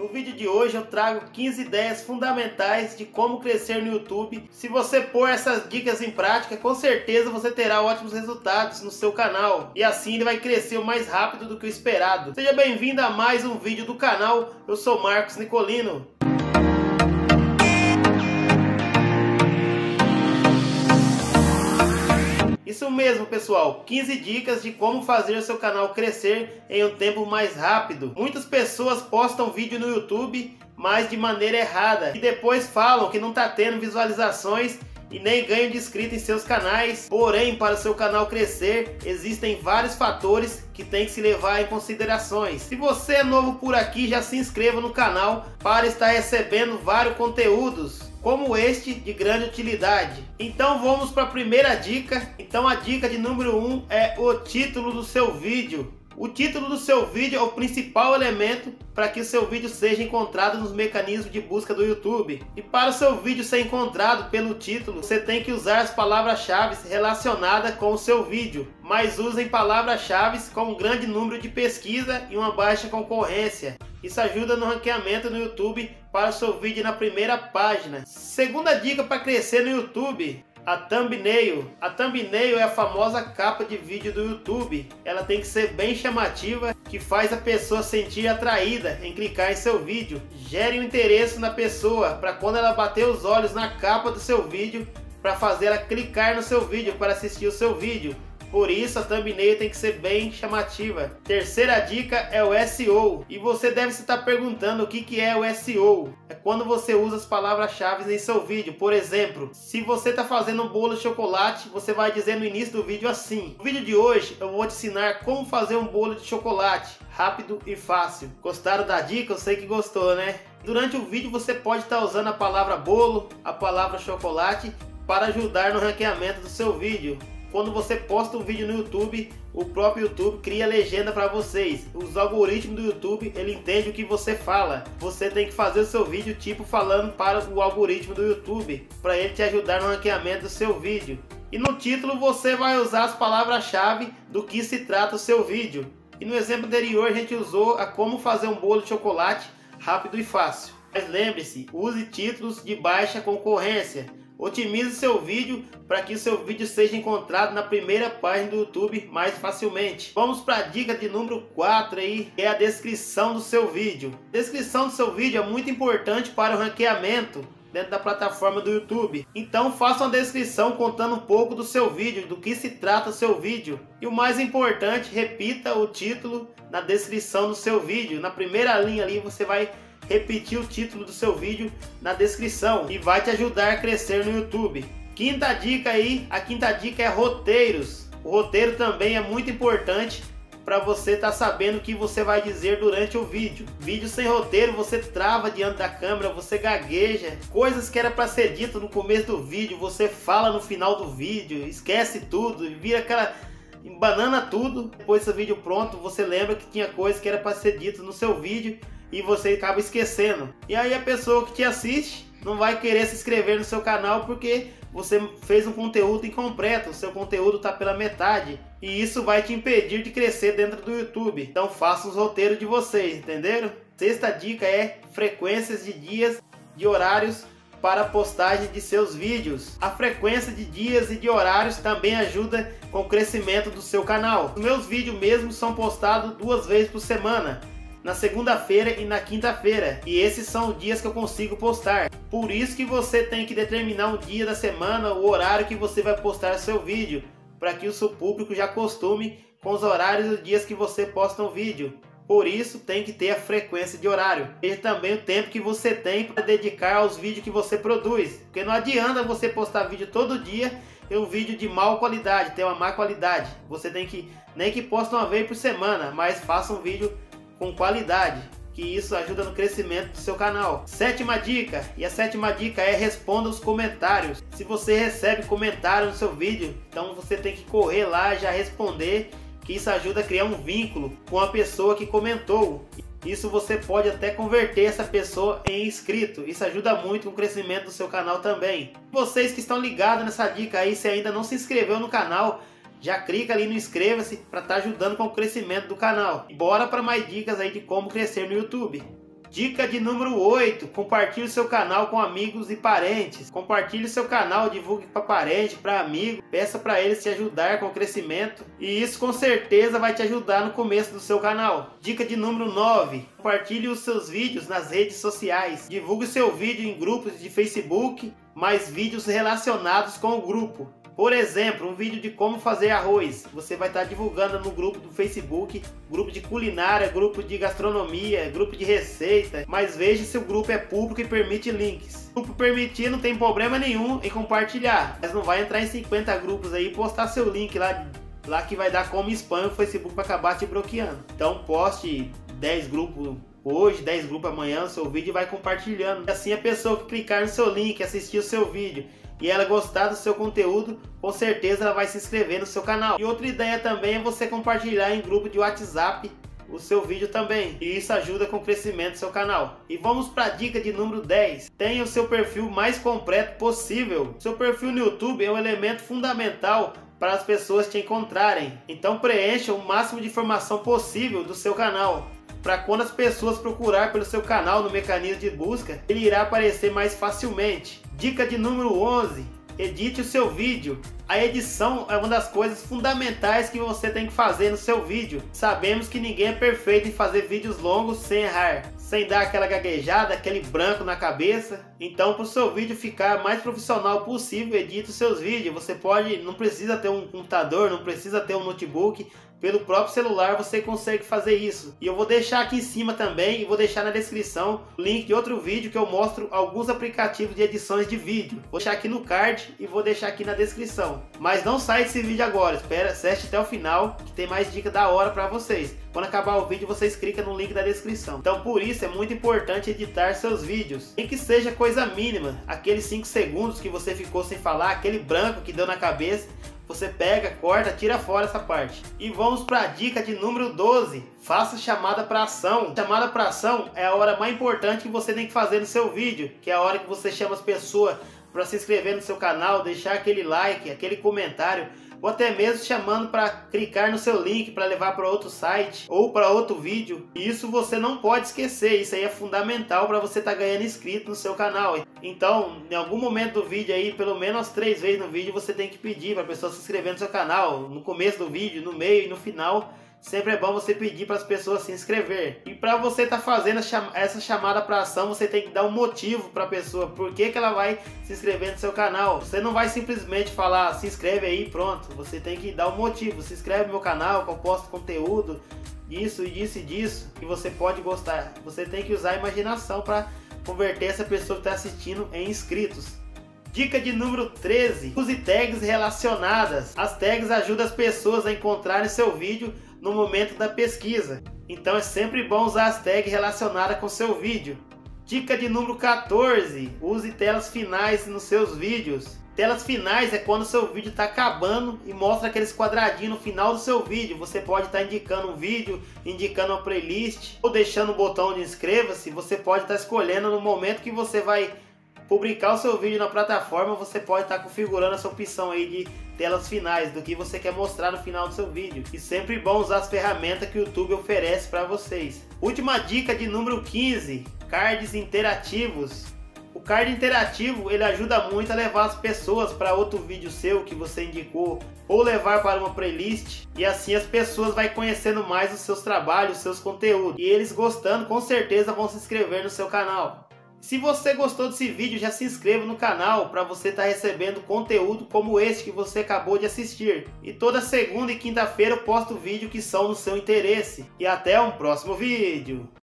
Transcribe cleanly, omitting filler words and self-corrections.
No vídeo de hoje eu trago 15 ideias fundamentais de como crescer no YouTube. Se você pôr essas dicas em prática, com certeza você terá ótimos resultados no seu canal. E assim ele vai crescer mais rápido do que o esperado. Seja bem-vindo a mais um vídeo do canal. Eu sou Marcos Nicolino. Isso mesmo, pessoal, 15 dicas de como fazer o seu canal crescer em um tempo mais rápido. Muitas pessoas postam vídeo no YouTube, mas de maneira errada, e depois falam que não está tendo visualizações e nem ganho de inscritos em seus canais. Porém, para o seu canal crescer, existem vários fatores que tem que se levar em considerações. Se você é novo por aqui, já se inscreva no canal para estar recebendo vários conteúdos como este de grande utilidade. Então vamos para a primeira dica. Então a dica de número 1 é o título do seu vídeo. O título do seu vídeo é o principal elemento para que o seu vídeo seja encontrado nos mecanismos de busca do YouTube. E para o seu vídeo ser encontrado pelo título, você tem que usar as palavras-chave relacionadas com o seu vídeo. Mas usem palavras-chave com um grande número de pesquisa e uma baixa concorrência. Isso ajuda no ranqueamento no YouTube para o seu vídeo na primeira página. Segunda dica para crescer no YouTube: a thumbnail. A thumbnail é a famosa capa de vídeo do YouTube. Ela tem que ser bem chamativa, que faz a pessoa sentir atraída em clicar em seu vídeo. Gere um interesse na pessoa para quando ela bater os olhos na capa do seu vídeo, para fazer ela clicar no seu vídeo para assistir o seu vídeo. Por isso a thumbnail tem que ser bem chamativa. Terceira dica é o SEO. E você deve se estar perguntando o que é o SEO. É quando você usa as palavras-chave em seu vídeo. Por exemplo, se você está fazendo um bolo de chocolate, você vai dizer no início do vídeo assim: no vídeo de hoje eu vou te ensinar como fazer um bolo de chocolate rápido e fácil. Gostaram da dica? Eu sei que gostou, né? Durante o vídeo você pode estar usando a palavra bolo, a palavra chocolate para ajudar no ranqueamento do seu vídeo. Quando você posta um vídeo no YouTube, o próprio YouTube cria legenda para vocês. Os algoritmos do YouTube, ele entende o que você fala. Você tem que fazer o seu vídeo tipo falando para o algoritmo do YouTube, para ele te ajudar no ranqueamento do seu vídeo. E no título você vai usar as palavras-chave do que se trata o seu vídeo. E no exemplo anterior a gente usou a como fazer um bolo de chocolate rápido e fácil. Mas lembre-se, use títulos de baixa concorrência. Otimize seu vídeo para que o seu vídeo seja encontrado na primeira página do YouTube mais facilmente. Vamos para a dica de número 4 aí, que é a descrição do seu vídeo. A descrição do seu vídeo é muito importante para o ranqueamento dentro da plataforma do YouTube. Então faça uma descrição contando um pouco do seu vídeo, do que se trata o seu vídeo. E o mais importante, repita o título na descrição do seu vídeo. Na primeira linha ali você vai repetir o título do seu vídeo na descrição e vai te ajudar a crescer no YouTube. Quinta dica aí, a quinta dica é roteiros. O roteiro também é muito importante para você estar sabendo o que você vai dizer durante o vídeo. Vídeo sem roteiro, você trava diante da câmera, você gagueja. Coisas que era para ser dito no começo do vídeo, você fala no final do vídeo, esquece tudo e vira aquela embanana tudo. Depois do vídeo pronto, você lembra que tinha coisa que era para ser dito no seu vídeo e você acaba esquecendo. E aí a pessoa que te assiste não vai querer se inscrever no seu canal porque você fez um conteúdo incompleto, o seu conteúdo está pela metade. E isso vai te impedir de crescer dentro do YouTube. Então faça os roteiros de vocês, entenderam? Sexta dica é frequências de dias, de horários para a postagem de seus vídeos. A frequência de dias e de horários também ajuda com o crescimento do seu canal. Os meus vídeos mesmo são postados 2 vezes por semana, na segunda-feira e na quinta-feira, e esses são os dias que eu consigo postar. Por isso que você tem que determinar um dia da semana, o horário que você vai postar seu vídeo, para que o seu público já acostume com os horários e os dias que você posta um vídeo. Por isso tem que ter a frequência de horário. Veja também o tempo que você tem para dedicar aos vídeos que você produz, porque não adianta você postar vídeo todo dia e um vídeo de má qualidade, ter uma má qualidade. Você tem que, nem que poste uma vez por semana, mas faça um vídeo com qualidade, que isso ajuda no crescimento do seu canal. Sétima dica, e a sétima dica é responda os comentários. Se você recebe comentário no seu vídeo, então você tem que correr lá e já responder, que isso ajuda a criar um vínculo com a pessoa que comentou. Isso você pode até converter essa pessoa em inscrito. Isso ajuda muito no crescimento do seu canal também. Vocês que estão ligados nessa dica aí, se ainda não se inscreveu no canal, já clica ali no inscreva-se para estar ajudando com o crescimento do canal. E bora para mais dicas aí de como crescer no YouTube. Dica de número 8, compartilhe o seu canal com amigos e parentes. Compartilhe o seu canal, divulgue para parente, para amigo, peça para eles te ajudar com o crescimento. E isso com certeza vai te ajudar no começo do seu canal. Dica de número 9, compartilhe os seus vídeos nas redes sociais. Divulgue o seu vídeo em grupos de Facebook, mais vídeos relacionados com o grupo. Por exemplo, um vídeo de como fazer arroz, você vai estar divulgando no grupo do Facebook, grupo de culinária, grupo de gastronomia, grupo de receita, mas veja se o grupo é público e permite links. O grupo permitir, não tem problema nenhum em compartilhar, mas não vai entrar em 50 grupos aí e postar seu link lá que vai dar como spam, o Facebook vai acabar te bloqueando. Então poste 10 grupos hoje, 10 grupos amanhã, seu vídeo e vai compartilhando. Assim a pessoa que clicar no seu link, assistir o seu vídeo e ela gostar do seu conteúdo, com certeza ela vai se inscrever no seu canal. E outra ideia também é você compartilhar em grupo de WhatsApp o seu vídeo também. E isso ajuda com o crescimento do seu canal. E vamos para a dica de número 10. Tenha o seu perfil mais completo possível. Seu perfil no YouTube é um elemento fundamental para as pessoas te encontrarem. Então preencha o máximo de informação possível do seu canal, para quando as pessoas procurar pelo seu canal no mecanismo de busca, ele irá aparecer mais facilmente. Dica de número 11. Edite o seu vídeo. A edição é uma das coisas fundamentais que você tem que fazer no seu vídeo. Sabemos que ninguém é perfeito em fazer vídeos longos sem errar, sem dar aquela gaguejada, aquele branco na cabeça. Então, para o seu vídeo ficar mais profissional possível, edite os seus vídeos. Você não precisa ter um computador, não precisa ter um notebook. Pelo próprio celular você consegue fazer isso. E eu vou deixar aqui em cima também e vou deixar na descrição o link de outro vídeo que eu mostro alguns aplicativos de edições de vídeo. Vou deixar aqui no card e vou deixar aqui na descrição. Mas não sai desse vídeo agora, assiste até o final que tem mais dica da hora para vocês. Quando acabar o vídeo vocês clicam no link da descrição. Então por isso é muito importante editar seus vídeos. Nem que seja coisa mínima, aqueles 5 segundos que você ficou sem falar, aquele branco que deu na cabeça, você pega, corta, tira fora essa parte. E vamos para a dica de número 12. Faça chamada para ação. Chamada para ação é a hora mais importante que você tem que fazer no seu vídeo, que é a hora que você chama as pessoas para se inscrever no seu canal, deixar aquele like, aquele comentário, ou até mesmo chamando para clicar no seu link para levar para outro site ou para outro vídeo. E isso você não pode esquecer, isso aí é fundamental para você estar ganhando inscrito no seu canal. Então, em algum momento do vídeo aí, pelo menos 3 vezes no vídeo, você tem que pedir para a pessoa se inscrever no seu canal, no começo do vídeo, no meio e no final. Sempre é bom você pedir para as pessoas se inscrever. E para você estar fazendo essa chamada para ação, você tem que dar um motivo para a pessoa. Por que ela vai se inscrever no seu canal? Você não vai simplesmente falar, se inscreve aí, pronto. Você tem que dar um motivo. Se inscreve no meu canal, que eu posto conteúdo disso e disso e disso, que você pode gostar. Você tem que usar a imaginação para converter essa pessoa que está assistindo em inscritos. Dica de número 13. Use tags relacionadas. As tags ajudam as pessoas a encontrarem seu vídeo no momento da pesquisa. Então é sempre bom usar as tags relacionadas com seu vídeo. Dica de número 14. Use telas finais nos seus vídeos. Telas finais é quando o seu vídeo está acabando e mostra aqueles quadradinhos no final do seu vídeo. Você pode estar indicando um vídeo, indicando uma playlist ou deixando o botão de inscreva-se. Você pode estar escolhendo no momento que você vai publicar o seu vídeo na plataforma, você pode estar configurando essa opção aí de telas finais, do que você quer mostrar no final do seu vídeo. E sempre bom usar as ferramentas que o YouTube oferece para vocês. Última dica de número 15, cards interativos. O card interativo ele ajuda muito a levar as pessoas para outro vídeo seu que você indicou, ou levar para uma playlist, e assim as pessoas vão conhecendo mais os seus trabalhos, os seus conteúdos. E eles gostando, com certeza vão se inscrever no seu canal. Se você gostou desse vídeo, já se inscreva no canal para você estar recebendo conteúdo como esse que você acabou de assistir. E toda segunda e quinta-feira eu posto vídeos que são no seu interesse. E até um próximo vídeo.